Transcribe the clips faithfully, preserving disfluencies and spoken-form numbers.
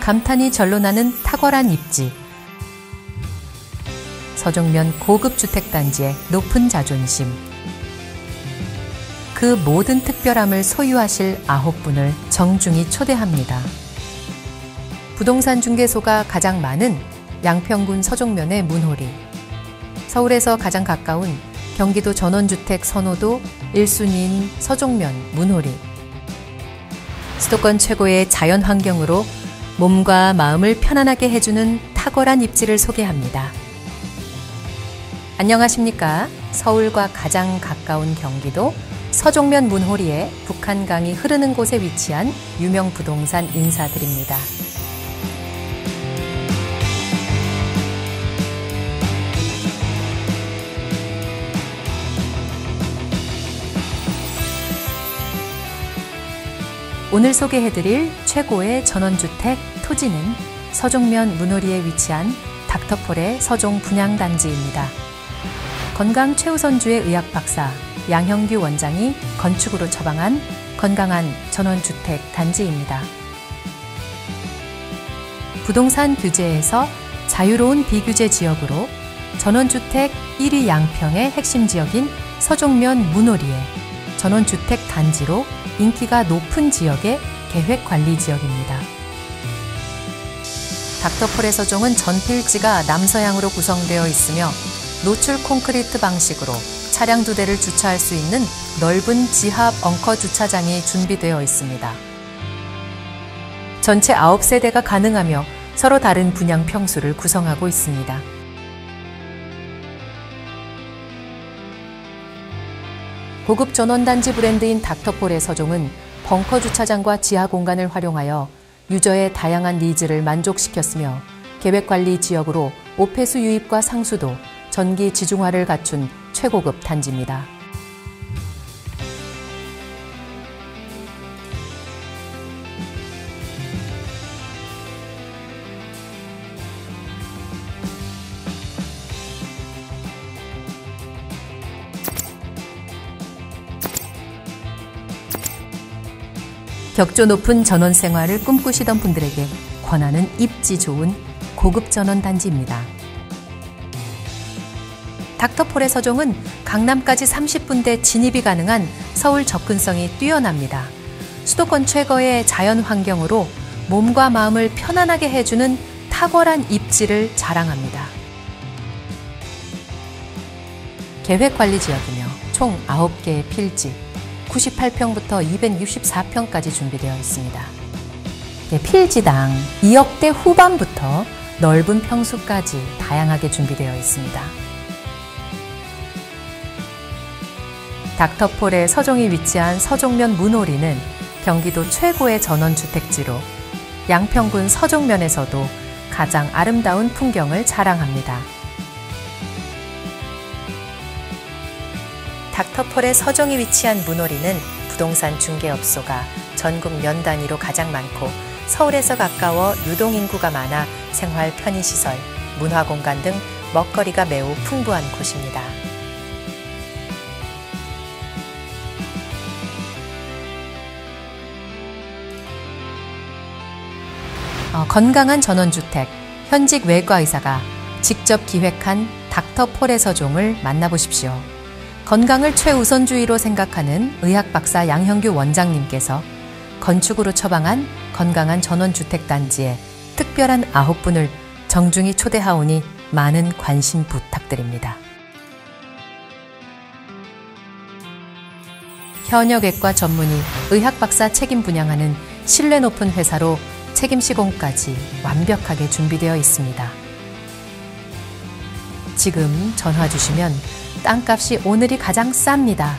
감탄이 절로 나는 탁월한 입지. 서종면 고급 주택단지의 높은 자존심. 그 모든 특별함을 소유하실 아홉 분을 정중히 초대합니다. 부동산 중개소가 가장 많은 양평군 서종면의 문호리. 서울에서 가장 가까운 경기도 전원주택 선호도 일 순위인 서종면 문호리. 수도권 최고의 자연 환경으로 몸과 마음을 편안하게 해주는 탁월한 입지를 소개합니다. 안녕하십니까? 서울과 가장 가까운 경기도 서종면 문호리에 북한강이 흐르는 곳에 위치한 유명 부동산 인사드립니다. 오늘 소개해드릴 최고의 전원주택 토지는 서종면 문호리에 위치한 닥터폴의 서종 분양단지입니다. 건강 최우선주의 의학박사 양형규 원장이 건축으로 처방한 건강한 전원주택 단지입니다. 부동산 규제에서 자유로운 비규제 지역으로 전원주택 일 위 양평의 핵심 지역인 서종면 문호리에 전원주택 단지로 인기가 높은 지역의 계획관리지역입니다. 닥터폴의 서종은 전필지가 남서향으로 구성되어 있으며 노출 콘크리트 방식으로 차량 두 대를 주차할 수 있는 넓은 지합 엉커 주차장이 준비되어 있습니다. 전체 아홉 세대가 가능하며 서로 다른 분양 평수를 구성하고 있습니다. 고급 전원단지 브랜드인 닥터폴의 서종은 벙커 주차장과 지하 공간을 활용하여 유저의 다양한 니즈를 만족시켰으며 계획관리 지역으로 오폐수 유입과 상수도, 전기 지중화를 갖춘 최고급 단지입니다. 격조 높은 전원 생활을 꿈꾸시던 분들에게 권하는 입지 좋은 고급 전원 단지입니다. 닥터폴의 서종은 강남까지 삼십 분대 진입이 가능한 서울 접근성이 뛰어납니다. 수도권 최고의 자연 환경으로 몸과 마음을 편안하게 해주는 탁월한 입지를 자랑합니다. 계획관리 지역이며 총 아홉 개의 필지, 구십팔 평부터 이백육십사 평까지 준비되어 있습니다. 필지당 이억대 후반부터 넓은 평수까지 다양하게 준비되어 있습니다. 닥터폴의 서종이 위치한 서종면 문호리는 경기도 최고의 전원주택지로 양평군 서종면에서도 가장 아름다운 풍경을 자랑합니다. 닥터폴의 서종이 위치한 문호리는 부동산 중개업소가 전국 면 단위로 가장 많고 서울에서 가까워 유동인구가 많아 생활 편의시설, 문화공간 등 먹거리가 매우 풍부한 곳입니다. 어, 건강한 전원주택, 현직 외과의사가 직접 기획한 닥터폴의 서종을 만나보십시오. 건강을 최우선주의로 생각하는 의학박사 양형규 원장님께서 건축으로 처방한 건강한 전원주택단지에 특별한 아홉 분을 정중히 초대하오니 많은 관심 부탁드립니다. 현역외과 전문의 의학박사 책임 분양하는 신뢰 높은 회사로 책임 시공까지 완벽하게 준비되어 있습니다. 지금 전화 주시면 땅값이 오늘이 가장 쌉니다.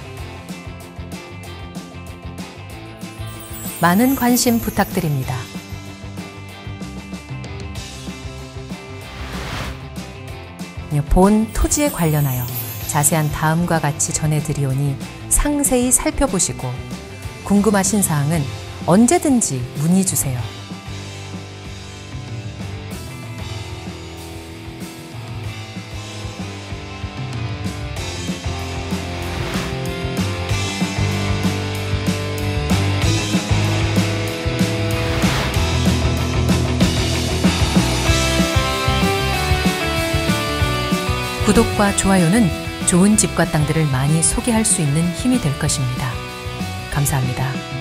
많은 관심 부탁드립니다. 본 토지에 관련하여 자세한 다음과 같이 전해드리오니 상세히 살펴보시고 궁금하신 사항은 언제든지 문의 주세요. 구독과 좋아요는 좋은 집과 땅들을 많이 소개할 수 있는 힘이 될 것입니다. 감사합니다.